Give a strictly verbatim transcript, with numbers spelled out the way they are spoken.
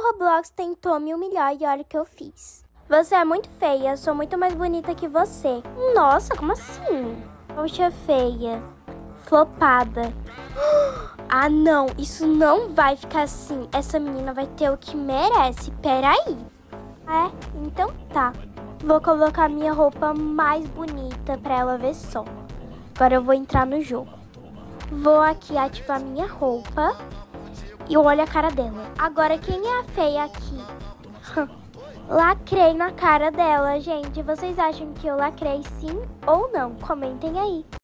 Roblox tentou me humilhar e olha o que eu fiz. Você é muito feia, sou muito mais bonita que você. Nossa, como assim? Poxa, feia. Flopada. Ah, não, isso não vai ficar assim. Essa menina vai ter o que merece. Peraí. É, então tá. Vou colocar minha roupa mais bonita pra ela ver só. Agora eu vou entrar no jogo. Vou aqui ativar minha roupa. E olha a cara dela. Agora quem é a feia aqui? Lacrei na cara dela, gente. Vocês acham que eu lacrei sim ou não? Comentem aí.